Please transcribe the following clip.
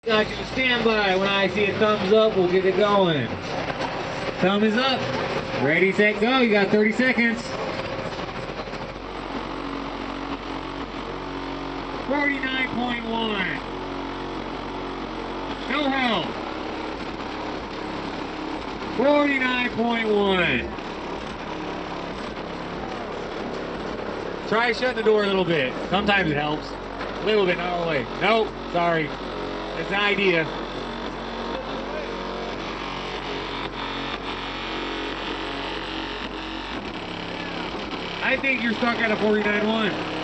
Got you to stand by. When I see a thumbs up, we'll get it going. Thumb is up. Ready, set, go. You got 30 seconds. 49.1. No help. 49.1. Try shutting the door a little bit. Sometimes it helps. A little bit, not all the way. Nope, sorry. That's an idea. I think you're stuck at a 49.1.